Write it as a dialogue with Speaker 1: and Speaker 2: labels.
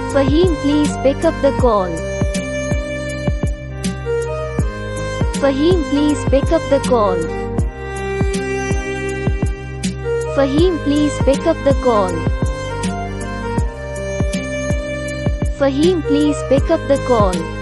Speaker 1: Fahim, please pick up the call. Fahim, please pick up the call. Fahim, please pick up the call. Fahim, please pick up the call.